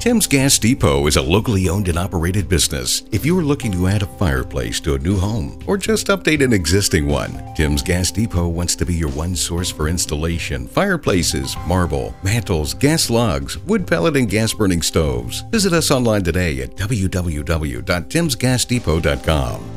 Tim's Gas Depot is a locally owned and operated business. If you are looking to add a fireplace to a new home or just update an existing one, Tim's Gas Depot wants to be your one source for installation, fireplaces, marble, mantles, gas logs, wood pellet, and gas burning stoves. Visit us online today at www.timsgasdepot.com.